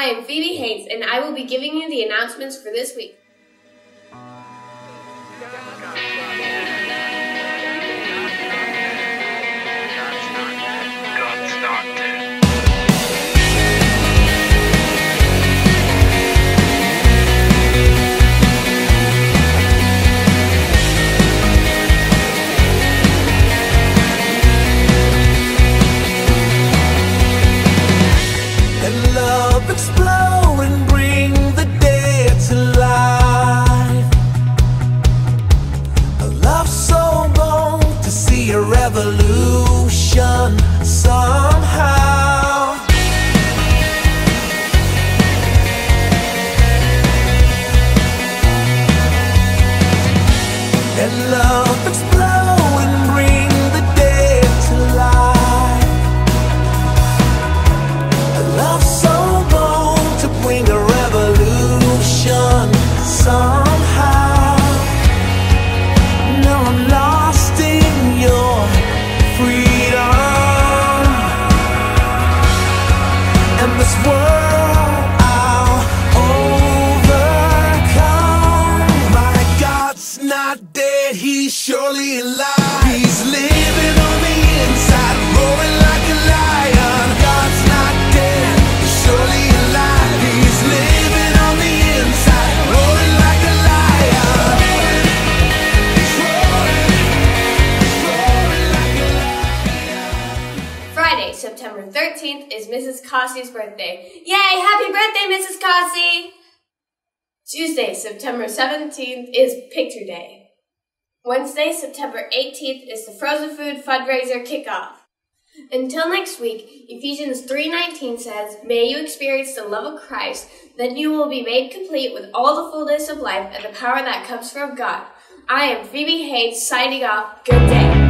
I am Phoebe Hayes, and I will be giving you the announcements for this week. Explode and bring the dead to life. A love so bold to see a revolution somehow. Let love explode and bring the dead to life. A love so bring a revolution somehow. Now I'm lost in your freedom, and this world I'll overcome. My God's not dead, he's surely alive. He's living on the inside, roaring like a lion. God's not dead, he's surely alive. He's living on the inside, roaring like a lion. He's roaring like a lion. Friday, September 13th is Mrs. Cossey's birthday. Yay! Happy birthday, Mrs. Cossey! Tuesday, September 17th is Picture Day. Wednesday, September 18th is the Frozen Food Fundraiser Kickoff. Until next week, Ephesians 3:19 says, "May you experience the love of Christ, then you will be made complete with all the fullness of life and the power that comes from God." I am Phoebe Hayes, signing off. Good day.